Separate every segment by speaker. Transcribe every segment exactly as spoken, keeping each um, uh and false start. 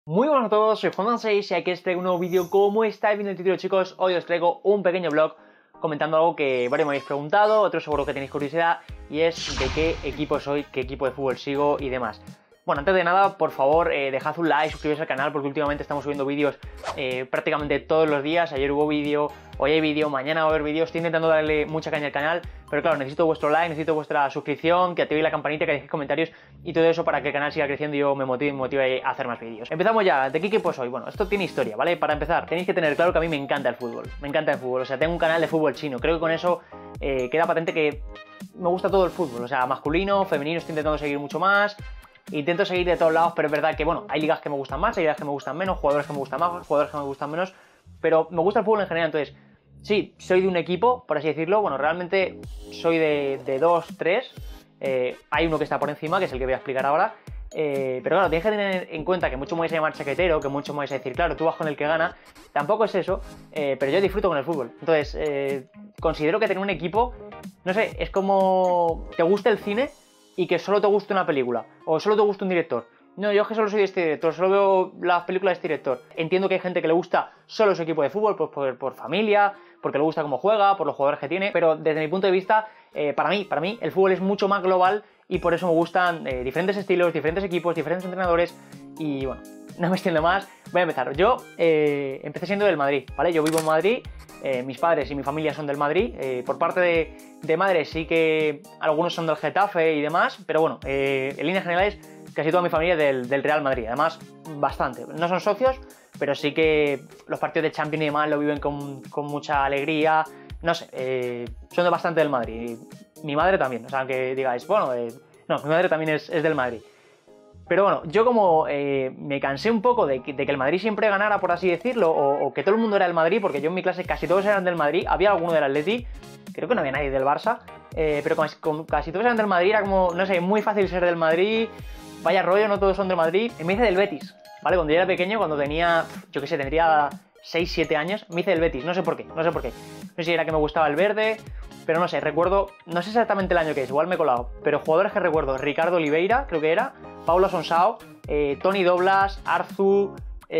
Speaker 1: Muy buenas a todos, soy Juan seis y aquí os traigo un nuevo vídeo. Como estáis viendo el título, chicos, hoy os traigo un pequeño vlog comentando algo que varios me habéis preguntado, otros seguro que tenéis curiosidad, y es de qué equipo soy, qué equipo de fútbol sigo y demás. Bueno, antes de nada, por favor, eh, dejad un like, suscribiros al canal, porque últimamente estamos subiendo vídeos eh, prácticamente todos los días. Ayer hubo vídeo, hoy hay vídeo, mañana va a haber vídeo. Estoy intentando darle mucha caña al canal, pero claro, necesito vuestro like, necesito vuestra suscripción, que activéis la campanita, que dejéis comentarios y todo eso para que el canal siga creciendo y yo me motive, me motive a hacer más vídeos. Empezamos ya. ¿De qué equipo soy? Bueno, esto tiene historia, ¿vale? Para empezar, tenéis que tener claro que a mí me encanta el fútbol. Me encanta el fútbol, o sea, tengo un canal de fútbol chino. Creo que con eso eh, queda patente que me gusta todo el fútbol, o sea, masculino, femenino, estoy intentando seguir mucho más. Intento seguir de todos lados, pero es verdad que, bueno, hay ligas que me gustan más, hay ligas que me gustan menos, jugadores que me gustan más, jugadores que me gustan menos, pero me gusta el fútbol en general. Entonces, sí, soy de un equipo, por así decirlo. Bueno, realmente soy de, de dos, tres. Eh, hay uno que está por encima, que es el que voy a explicar ahora. Eh, pero claro, tienes que tener en cuenta que mucho me vais a llamar chaquetero, que mucho me vais a decir, claro, tú vas con el que gana. Tampoco es eso, eh, pero yo disfruto con el fútbol. Entonces, eh, considero que tener un equipo, no sé, es como te gusta el cine y que solo te guste una película, o solo te gusta un director. No, yo es que solo soy de este director, solo veo las películas de este director. Entiendo que hay gente que le gusta solo su equipo de fútbol, pues por, por familia, porque le gusta cómo juega, por los jugadores que tiene, pero desde mi punto de vista, eh, para mí, para mí, el fútbol es mucho más global y por eso me gustan eh, diferentes estilos, diferentes equipos, diferentes entrenadores. Y bueno, no me extiendo más, voy a empezar. Yo eh, empecé siendo del Madrid, ¿vale? Yo vivo en Madrid, eh, mis padres y mi familia son del Madrid. Eh, por parte de, de madre sí que algunos son del Getafe y demás, pero bueno, eh, en líneas generales casi toda mi familia es del, del Real Madrid. Además, bastante. No son socios, pero sí que los partidos de Champions y demás lo viven con, con mucha alegría. No sé, eh, son de bastante del Madrid. Mi madre también, o sea, que digáis, bueno, eh, no, mi madre también es, es del Madrid. Pero bueno, yo como eh, me cansé un poco de que, de que el Madrid siempre ganara, por así decirlo, o, o que todo el mundo era del Madrid, porque yo en mi clase casi todos eran del Madrid, había alguno del Atleti, creo que no había nadie del Barça, eh, pero como, como casi todos eran del Madrid, era como, no sé, muy fácil ser del Madrid, vaya rollo, no todos son del Madrid. Y me hice del Betis, ¿vale? Cuando yo era pequeño, cuando tenía, yo qué sé, tendría seis, siete años, me hice del Betis, no sé por qué, no sé por qué. No sé si era que me gustaba el verde, pero no sé, recuerdo, no sé exactamente el año que es, igual me he colado, pero jugadores que recuerdo: Ricardo Oliveira, creo que era, Paulo Sonsao, eh, Tony Doblas, Arzu,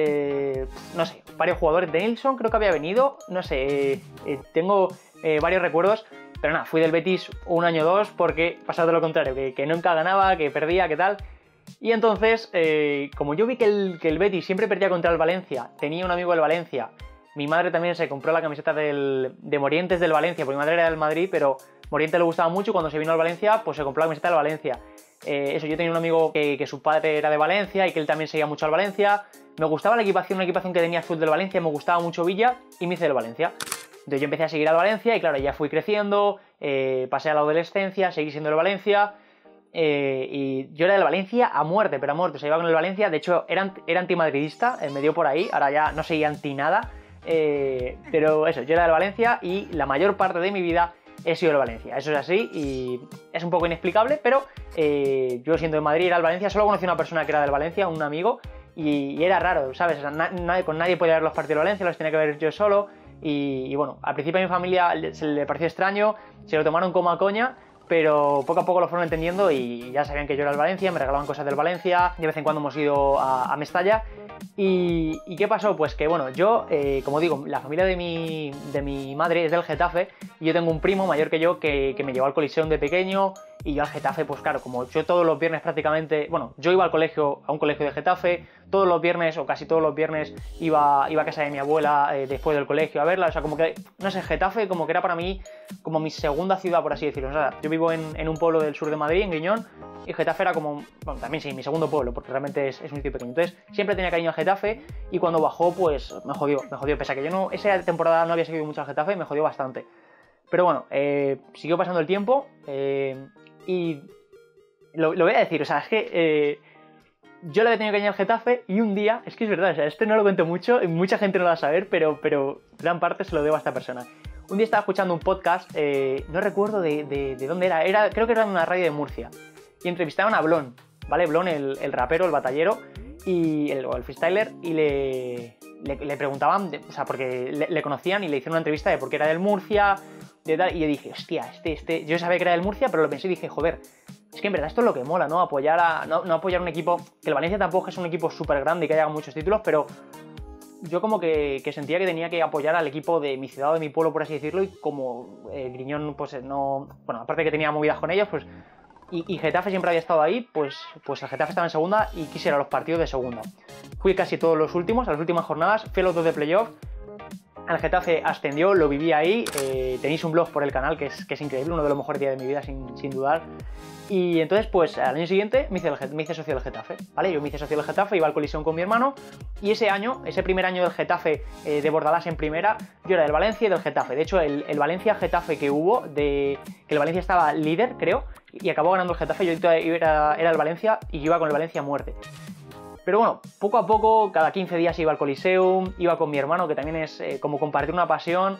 Speaker 1: eh, no sé, varios jugadores. De Nilsson creo que había venido, no sé, eh, eh, tengo eh, varios recuerdos, pero nada, fui del Betis un año o dos porque pasaba de lo contrario, que, que nunca ganaba, que perdía, que tal. Y entonces, eh, como yo vi que el, que el Betis siempre perdía contra el Valencia, tenía un amigo del Valencia. Mi madre también se compró la camiseta del, de Morientes del Valencia, porque mi madre era del Madrid, pero Morientes le gustaba mucho. Cuando se vino al Valencia, pues se compró la camiseta del Valencia. Eh, eso, yo tenía un amigo que, que su padre era de Valencia y que él también seguía mucho al Valencia. Me gustaba la equipación, una equipación que tenía azul del Valencia, me gustaba mucho Villa y me hice del Valencia. Entonces yo empecé a seguir al Valencia y claro, ya fui creciendo, eh, pasé a la adolescencia, seguí siendo del Valencia. Eh, y yo era del Valencia a muerte, pero a muerte, o sea, iba con el Valencia. De hecho, era, era antimadridista, eh, me dio por ahí, ahora ya no soy anti nada. Eh, pero eso, yo era del Valencia y la mayor parte de mi vida he sido del Valencia. Eso es así y es un poco inexplicable, pero eh, yo siendo de Madrid era del Valencia. Solo conocí a una persona que era del Valencia, un amigo, y, y era raro, ¿sabes? O sea, na, nadie, con nadie podía ver los partidos de Valencia, los tenía que ver yo solo. Y, y bueno, al principio a mi familia se le pareció extraño, se lo tomaron como a coña, pero poco a poco lo fueron entendiendo y ya sabían que yo era del Valencia, me regalaban cosas del Valencia, de vez en cuando hemos ido a, a Mestalla. Y, ¿Y qué pasó? Pues que bueno, yo, eh, como digo, la familia de mi, de mi madre es del Getafe y yo tengo un primo mayor que yo que, que me llevó al Coliseum de pequeño. Y yo al Getafe, pues claro, como yo todos los viernes prácticamente, bueno, yo iba al colegio, a un colegio de Getafe, todos los viernes o casi todos los viernes iba, iba a casa de mi abuela eh, después del colegio a verla. O sea, como que, no sé, Getafe como que era para mí como mi segunda ciudad, por así decirlo. O sea, yo vivo en, en un pueblo del sur de Madrid, en Griñón, y Getafe era como, bueno, también sí, mi segundo pueblo, porque realmente es, es un sitio pequeño. Entonces, siempre tenía cariño a Getafe y cuando bajó, pues me jodió, me jodió. Pese a que yo no, esa temporada no había seguido mucho al Getafe, me jodió bastante. Pero bueno, eh, siguió pasando el tiempo eh, y lo, lo voy a decir, o sea, es que eh, yo le había tenido cariño al Getafe y un día, es que es verdad, o sea, esto no lo cuento mucho, mucha gente no lo va a saber, pero, pero gran parte se lo debo a esta persona. Un día estaba escuchando un podcast, eh, no recuerdo de, de, de dónde era, era, creo que era en una radio de Murcia, y entrevistaban a Blon, ¿vale? Blon, el, el rapero, el batallero, y el, o el freestyler, y le, le, le preguntaban, de, o sea, porque le, le conocían y le hicieron una entrevista de por qué era del Murcia, de tal, y yo dije, hostia, este, este, yo sabía que era del Murcia, pero lo pensé y dije, joder, Es que en verdad esto es lo que mola, ¿no? Apoyar a. No, no apoyar a un equipo. Que el Valencia tampoco es un equipo súper grande y que haya muchos títulos, pero yo como que, que sentía que tenía que apoyar al equipo de mi ciudad o de mi pueblo, por así decirlo, y como eh, Griñón, pues no. Bueno, aparte de que tenía movidas con ellos, pues. Y, y Getafe siempre había estado ahí, pues, pues el Getafe estaba en segunda y quise ir a los partidos de segunda. Fui casi todos los últimos, a las últimas jornadas, fui a los dos de playoff. El Getafe ascendió, lo viví ahí. Eh, tenéis un blog por el canal que es, que es increíble, uno de los mejores días de mi vida, sin, sin dudar. Y entonces, pues al año siguiente me hice, el, me hice socio del Getafe, ¿vale? Yo me hice socio del Getafe, iba al Coliseum con mi hermano. Y ese año, ese primer año del Getafe eh, de Bordalás en primera, yo era del Valencia y del Getafe. De hecho, el, el Valencia-Getafe que hubo, de que el Valencia estaba líder, creo, y acabó ganando el Getafe, yo era, era el Valencia y yo iba con el Valencia a muerte. Pero bueno, poco a poco, cada quince días iba al Coliseum, iba con mi hermano, que también es eh, como compartir una pasión.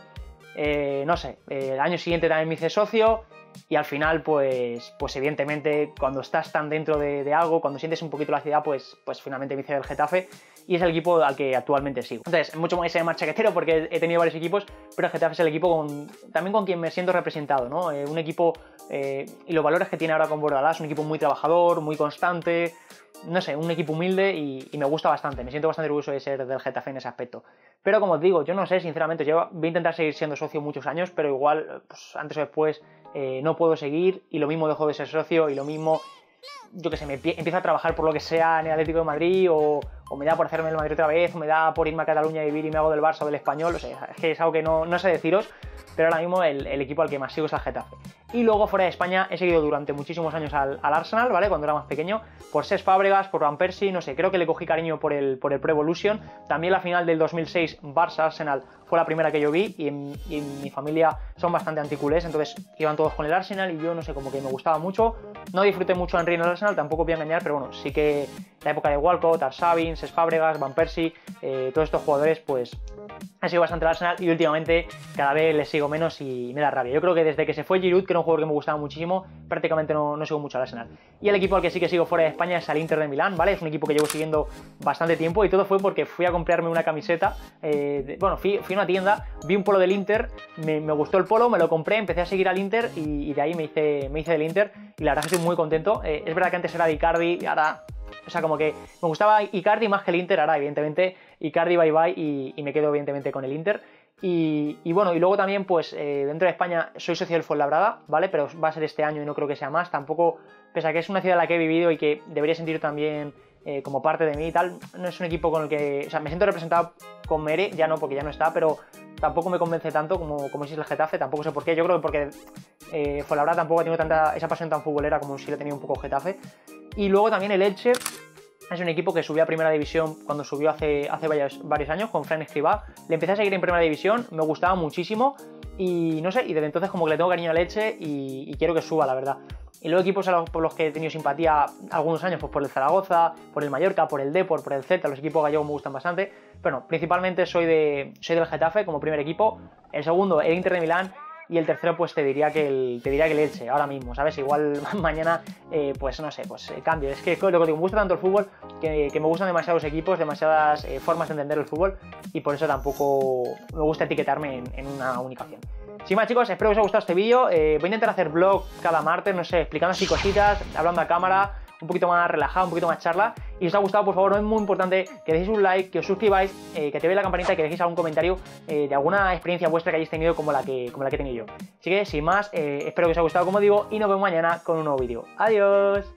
Speaker 1: Eh, no sé, eh, el año siguiente también me hice socio y al final, pues, pues evidentemente, cuando estás tan dentro de, de algo, cuando sientes un poquito la ciudad, pues, pues finalmente me hice del Getafe y es el equipo al que actualmente sigo. Entonces, mucho más ese marchaquetero porque he tenido varios equipos, pero el Getafe es el equipo con, también con quien me siento representado, ¿no? Eh, un equipo eh, y los valores que tiene ahora con Bordalás, un equipo muy trabajador, muy constante. No sé, un equipo humilde y, y me gusta bastante, me siento bastante orgulloso de ser del Getafe en ese aspecto. Pero como os digo, yo no sé, sinceramente, yo voy a intentar seguir siendo socio muchos años, pero igual, pues, antes o después eh, no puedo seguir y lo mismo dejo de ser socio y lo mismo, yo que sé, me empiezo a trabajar por lo que sea en el Atlético de Madrid o, o me da por hacerme el Madrid otra vez o me da por irme a Cataluña a vivir y me hago del Barça o del Español, o sea, es que es algo que no, no sé deciros, pero ahora mismo el, el equipo al que más sigo es el Getafe. Y luego fuera de España he seguido durante muchísimos años al, al Arsenal, ¿vale? Cuando era más pequeño, por Cesc Fábregas, por Van Persie, no sé, creo que le cogí cariño por el, por el Pro Evolution. También la final del dos mil seis Barça-Arsenal fue la primera que yo vi y en, y en mi familia son bastante anticulés, entonces iban todos con el Arsenal y yo, no sé, como que me gustaba mucho. No disfruté mucho en Henry en el Arsenal, tampoco voy a engañar, pero bueno, sí que la época de Walcott, Arshavin, Cesc Fábregas, Van Persie, eh, todos estos jugadores, pues ha sido bastante el Arsenal y últimamente cada vez les sigo menos y me da rabia. Yo creo que desde que se fue Giroud, que era un jugador que me gustaba muchísimo, prácticamente no, no sigo mucho al Arsenal. Y el equipo al que sí que sigo fuera de España es al Inter de Milán, ¿vale? Es un equipo que llevo siguiendo bastante tiempo y todo fue porque fui a comprarme una camiseta. Eh, de, bueno, fui, fui a una tienda, vi un polo del Inter, me, me gustó el polo, me lo compré, empecé a seguir al Inter y, y de ahí me hice, me hice del Inter y la verdad es que estoy muy contento. Eh, es verdad que antes era de Icardi y ahora... O sea, como que me gustaba Icardi más que el Inter, ahora evidentemente Icardi bye bye y, y me quedo evidentemente con el Inter. Y, y bueno, y luego también pues eh, dentro de España soy socio del Fuenlabrada, ¿vale? Pero va a ser este año y no creo que sea más, tampoco, pese a que es una ciudad en la que he vivido y que debería sentir también eh, como parte de mí y tal, no es un equipo con el que, o sea, me siento representado con Mere, ya no, porque ya no está, pero tampoco me convence tanto como, como si es el Getafe, tampoco sé por qué, yo creo que porque eh, Fuenlabrada tampoco ha tenido tanta, esa pasión tan futbolera como si lo ha tenido un poco Getafe. Y luego también el Elche es un equipo que subió a Primera División cuando subió hace, hace varios, varios años con Fran Escribá. Le empecé a seguir en Primera División, me gustaba muchísimo y no sé, y desde entonces como que le tengo cariño al Elche y, y quiero que suba, la verdad. Y luego equipos a los, por los que he tenido simpatía algunos años, pues por el Zaragoza, por el Mallorca, por el Depor, por el Celta, los equipos gallegos me gustan bastante. Bueno, principalmente soy, de, soy del Getafe como primer equipo, el segundo el Inter de Milán y el tercero pues te diría que el, te diría que el Elche, ahora mismo, ¿sabes? Igual mañana, eh, pues no sé, pues eh, cambio. Es que lo que digo, me gusta tanto el fútbol que, que me gustan demasiados equipos, demasiadas eh, formas de entender el fútbol y por eso tampoco me gusta etiquetarme en, en una única opción. Sin más, chicos, espero que os haya gustado este vídeo. Eh, voy a intentar hacer vlog cada martes, no sé, explicando así cositas, hablando a cámara, un poquito más relajado, un poquito más charla. Y si os ha gustado, por favor, no es muy importante que dejéis un like, que os suscribáis, eh, que activéis la campanita y que dejéis algún comentario eh, de alguna experiencia vuestra que hayáis tenido como la que, como la que he tenido yo. Así que, sin más, eh, espero que os haya gustado, como digo, y nos vemos mañana con un nuevo vídeo. ¡Adiós!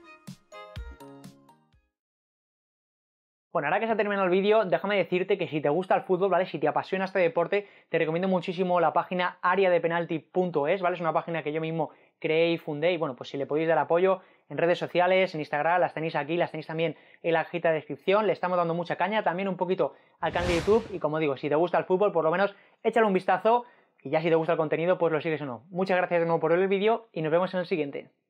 Speaker 1: Bueno, ahora que se ha terminado el vídeo, déjame decirte que si te gusta el fútbol, ¿vale? Si te apasiona este deporte, te recomiendo muchísimo la página área de penalti punto es, ¿vale? Es una página que yo mismo creé y fundé y bueno, pues si le podéis dar apoyo en redes sociales, en Instagram, las tenéis aquí, las tenéis también en la cajita de descripción, le estamos dando mucha caña, también un poquito al canal de YouTube y como digo, si te gusta el fútbol, por lo menos échale un vistazo y ya si te gusta el contenido, pues lo sigues o no. Muchas gracias de nuevo por ver el vídeo y nos vemos en el siguiente.